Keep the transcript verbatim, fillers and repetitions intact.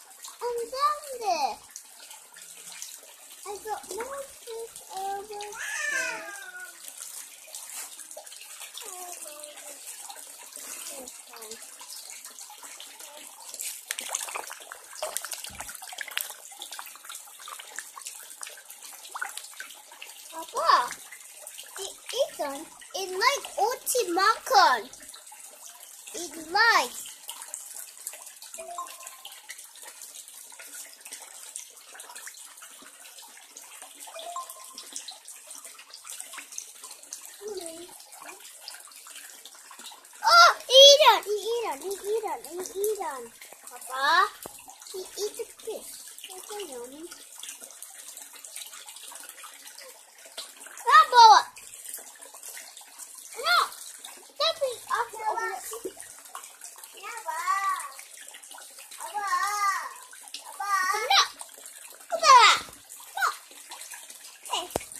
I'm down there. I got more fish over there. Papa, it isn't. It like ultimatum. It likes. Oh, Eden, Eden, Eden, Eden. Papa, he eats a fish. That's so yummy. Papa, no, that is after over the. Yeah, Papa, Papa, Papa, no, Papa, no. Hey.